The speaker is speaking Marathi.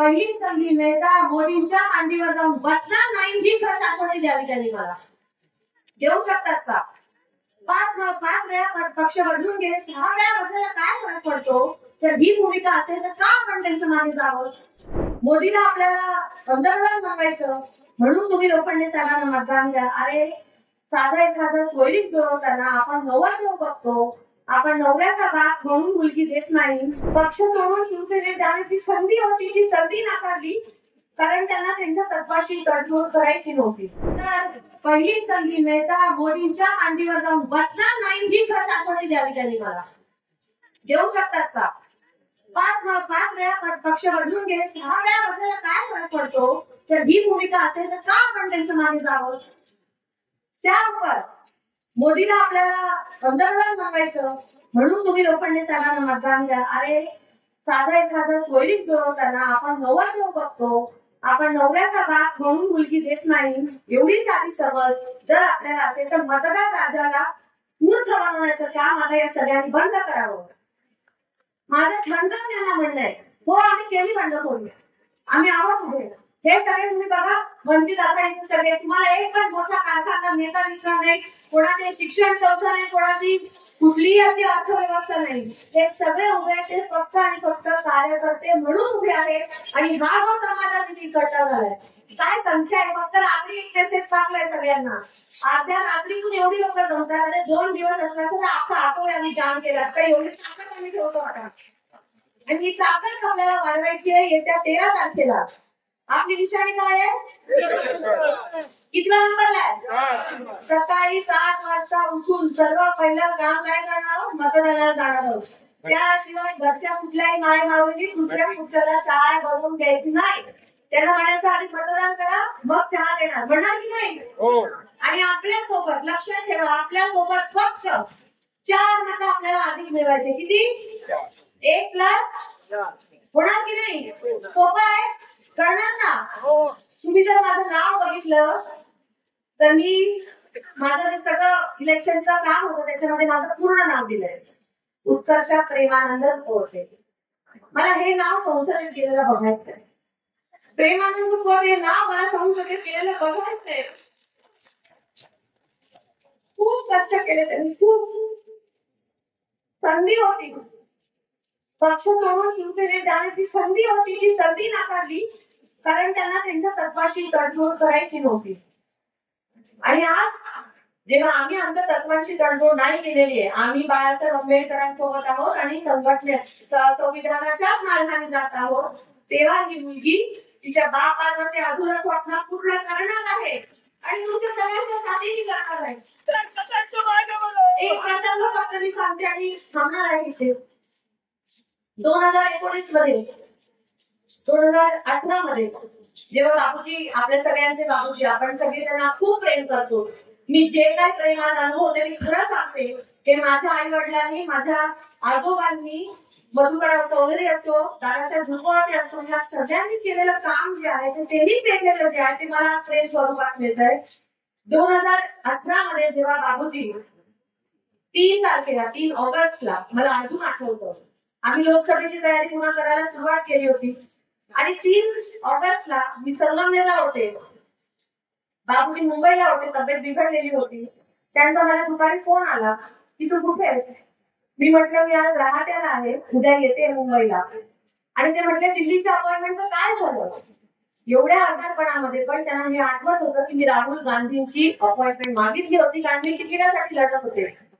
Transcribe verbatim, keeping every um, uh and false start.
पहिली संधी मिळता मोदींच्या मांडीवर जाऊन बसणार नाही ही शाश्वती द्यावी त्यांनी मला. देऊ शकतात का? पाच पाच वेळा पक्ष बदलून गेले, सहा वेळा बदलायला काय फरक पडतो? तर ही भूमिका असेल तर का आपण त्यांच्या मागे जावं? मोदीला आपल्याला पंतप्रधान बनवायचं म्हणून तुम्ही लोखंडे साहेबांना मतदान द्या. अरे साधा एखादा सोयरीक जुळवताना आपण नवर देऊ बघतो, आपण नवऱ्याचा बाप म्हणून मुलगी देत नाही. पक्ष सोडून शिवसेनेत जाण्याची संधी होती, ती संधी नाकारली कारण त्यांना त्यांच्या तत्वाशी तडजोड करायची नव्हती. तर पहिली संधी मिळता मोदींच्या मांडीवर जाऊन बसणार नाही ही शाश्वती द्यावी त्यांनी मला. देऊ शकतात का? पाच पाच वेळा पक्ष बदलून गेले, सहा वेळा बदलायला काय फरक पडतो? तर ही भूमिका असेल तर का आपण त्यांच्या मागे जावं? त्यावर मोदीला आपल्याला पंतप्रधान बनवायचं म्हणून तुम्ही लोखंडे साहेबांना मतदान द्या. अरे साधा एखादा सोयरीक जुळवताना आपण नवर देऊ बघतो, आपण नवऱ्याचा बाप म्हणून मुलगी देत नाही. एवढी साधी समज जर आपल्याला असेल तर मतदार राजाला मूर्ख बनवण्याचं काम आता या सगळ्यांनी बंद करावं. माझं ठणकावून यांना म्हणणं आहे, हो आम्ही केली बंडखोरी, आम्ही आहोत उभे. हे सगळे तुम्ही बघा, वंचित आघाडीचे सगळे, तुम्हाला एक पण मोठा कारखाना नेता दिसणार नाही, कोणाचे शिक्षण संस्था नाही, कोणाची कुठलीही अशी अर्थव्यवस्था नाही. हे सगळे उभे ते फक्त आणि फक्त कार्यकर्ते म्हणून उभे आहेत. आणि हा जो समाजाचा इकट्ठा झालाय, काय संख्या आहे, फक्त रात्री एक मेसेज टाकलाय सगळ्यांना, अर्ध्या रात्रीतून एवढी लोक जमतात. आणि दोन दिवस असल्याचं अख्खा आठवडे आम्ही जाम केला, तर एवढी ताकद आम्ही ठेवतो आता. आणि ही ताकद आपल्याला वाढवायची आहे येत्या तेरा तारखेला. आपली निशाणी काय आहे? कितव्या नंबरला आहे? सकाळी सात वाजता उठून सर्व पहिलं काम काय करणार? मतदानाला जाणार आहोत. त्याशिवाय घरच्या कुठल्याही माय मावळी दुसऱ्या कुठल्याला चाय बनवून द्यायची नाही. त्यांना म्हणायचं आधी मतदान करा मग चहा देणार, म्हणणार की नाही? आणि आपल्या सोबत लक्षात ठेवा, आपल्या सोबत फक्त चार मतं आपल्याला अधिक मिळवायचे. किती? एक प्लस होणार की नाही? सोपं आहे, करणार ना? तुम्ही जर माझं नाव बघितलं तर मी माझं जे सगळं इलेक्शनचं काम होतं त्याच्यामध्ये माझं पूर्ण नाव दिलंय, उत्कर्ष प्रेमानंद कोळसे. मला हे नाव संसदेत केलेलं बघायचंय. प्रेमानंद कोळसे हे नाव मला संसदेत केलेलं बघायचंय. खूप कष्ट केले त्यांनी, खूप संधी होती, पक्ष सोडून शिवसेनेत जाण्याची संधी होती, ती संधी नाकारली कारण त्यांना त्यांच्या तत्वाशी तडजोड करायची नव्हती. आणि आज जेव्हा आम्ही आमच्या तत्वांची तडजोड नाही केलेली आहे, आम्ही बाळासाहेब आंबेडकरांसोबत आहोत आणि संघटनेत संविधानाच्याच मार्गाने जात आहोत, तेव्हा ही मुलगी तिच्या बापाचं ते अधुरं स्वप्न पूर्ण करणार आहे आणि तुमच्या सगळ्यांच्या साथीही करणार आहे. एक प्रसंग फक्त मी सांगते आणि थांबणार आहे इथे. दोन हजार एकोणीस मध्ये दोन हजार अठरा मध्ये जेव्हा बाबूजी, आपल्या सगळ्यांचे बाबूजी, आपण सगळे त्यांना खूप प्रेम करतो. मी जे काय प्रेमात अनुभव होते मी खरं सांगते, हे माझ्या आई वडिलांनी, माझ्या आजोबांनी, मधुकरराव चौधरी असो, दादासाहेब झुकवाटे असो, या सगळ्यांनी केलेलं काम जे आहे ते त्यांनी पेरलेलं जे आहे ते मला प्रेम स्वरूपात मिळत आहे. दोन हजार अठरा मध्ये जेव्हा बाबूजी तीन तारखेला तीन ऑगस्टला मला अजून आठवतं, आम्ही लोकसभेची तयारी पूर्ण करायला सुरुवात केली होती आणि तीन ऑगस्टला मी संगमनेरला होते, बाबूजी मुंबईला होते, तब्येत बिघडलेली होती. त्यांचा मला दुपारी फोन आला की तू कुठे आहेस? मी म्हटलं मी आज राहत्याला आहे, उद्या येते मुंबईला. आणि ते म्हटले दिल्लीच्या अपॉइंटमेंटचं काय झालं? एवढ्या आजारपणामध्ये पण त्यांना हे आठवत होतं की मी राहुल गांधींची अपॉइंटमेंट मागितली होती कारण मी तिकिटासाठी लढत होते.